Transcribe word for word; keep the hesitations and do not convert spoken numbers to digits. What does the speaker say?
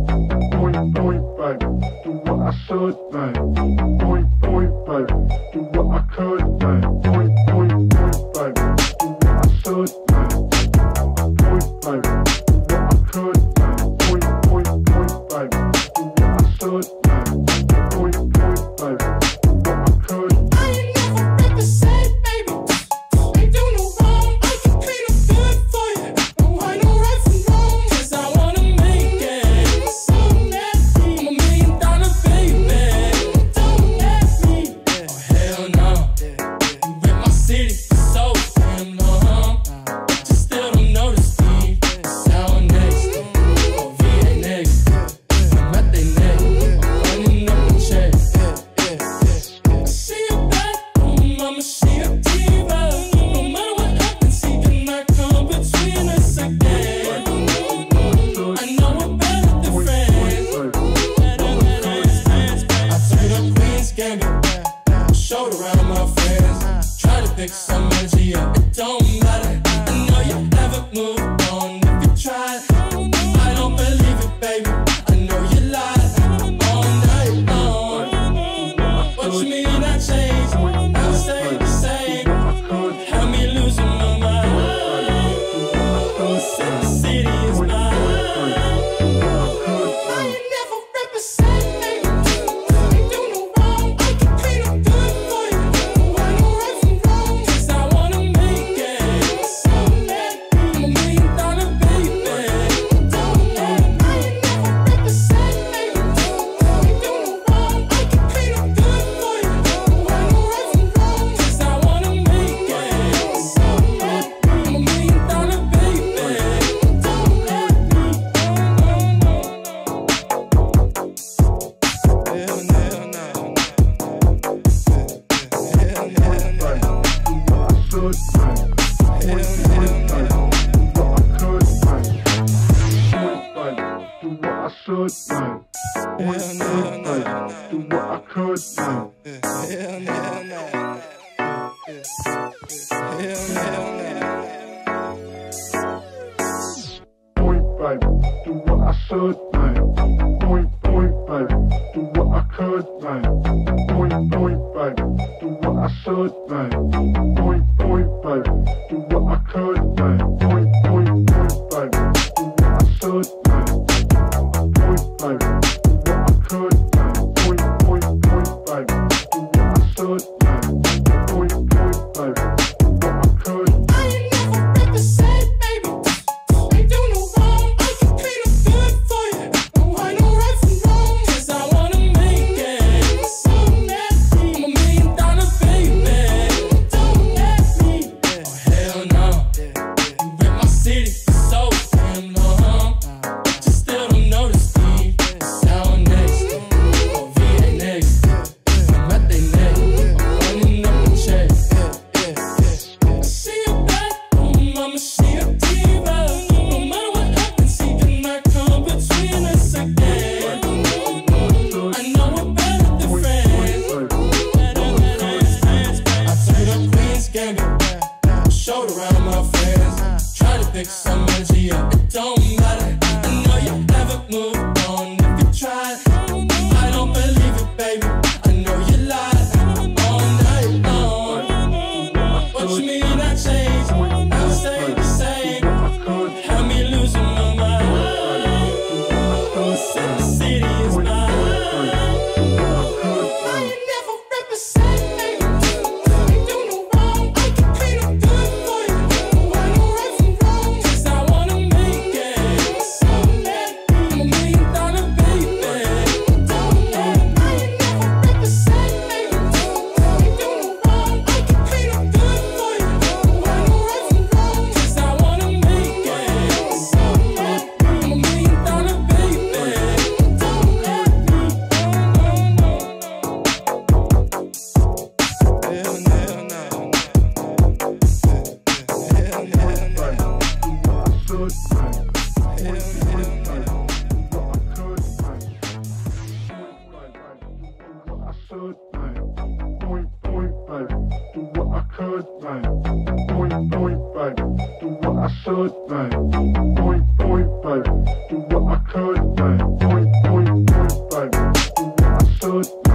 Point, point, baby, do what I should, man. Point, point, baby, do what I could, man. Point, point, point, baby, do what I should, man. Point, baby, do what I could, man. Point, point, point, baby, do what I should, man. Point, point, baby, do what I could. I ain't never represent, baby. Ain't do no wrong, I can clean up good for you. No, I know right from wrong, 'cause I wanna make it. So nasty, I'm a million dollar baby. Don't let me, oh hell no. You rip my city for so damn long, but you still don't notice me. Sour next, oh V A next, I'm at they neck, I'm running up the check. I see you back home, I'ma see a diva. No matter what happens, he cannot come between us again. I know we're better than friends. I turned up Queen's Gambit, showed around my friends. Try to pick some energy up, it don't matter. I know you haven't moved on if you tried. I don't believe it, baby. I know you lied all night long. What you mean I changed? Now stay the same. Had me losing my mind. Said the city is mine. I ain't never represent, baby. Ain't do no wrong, I can clean up good for you. I know right from wrong, 'cause I wanna make it. So let me, I'm a million dollar baby. Don't let me, I ain't never represent, baby. Ain't do no wrong, I can clean up good for you. I know right from wrong, 'cause I wanna make it. So let me, I'm a million dollar baby. Don't let me, no, no, no, no. Hell no, hell no. Hell no, hell no. Should, man. Point, point, baby, do what I could, man. Point, baby, do what I should, man. Point, point, baby, do what I could, man. Hell no, hell no. Hell no, hell no. Point, baby, do what I should, man. Point, point, baby, do what I could, man. Point, point, baby, do what I should, man. Point, point, baby, do what I could, man. Point, point, point, baby, do what I should, man. Point, baby, do what I could, man. Point, point, point, baby, do what I should, man. Point, point, baby, do what I could. I ain't never represent, baby. Ain't do no wrong, I can clean up good for you. No, I know right from wrong, 'cause I wanna make it. So nasty, I'm a million dollar baby. Don't let me, oh hell no. You rip my city for so damn long, but you still don't notice me. Sour next, oh V A next, I'm at they neck, I'm running up the check. I see you back home, I'ma see a diva. No matter what happens, he cannot come between us again. I know we're better than friends. I turned up Queen's Gambit, showed around my friends. Try to pick some energy up, it don't matter. I know you haven't moved on if you tried. I don't believe it, baby. I know you lied all night long. What you mean I changed? Now stay the same. Had me losing my mind. Said the city is mine. I ain't never represent, baby. Ain't do no wrong, I can clean up good for you. I know right from wrong, 'cause I wanna make it. So let me, I'm a million dollar baby. Don't let me, I ain't never represent, baby. Ain't do no wrong, I can clean up good for you. I know right from wrong, 'cause I wanna make it. So let me, I'm a million dollar baby. Don't let me, no, no, no, no. Hell no, hell no. Hell no, hell no. Should, man. Point, point, baby, do what I could, man. Point, baby, do what I should, man. Point, point, baby, do what I could, man. Point, point, baby, do what I I should, man. Point, point, baby, do what I could, man. Point, point, point, baby, do what I should, man.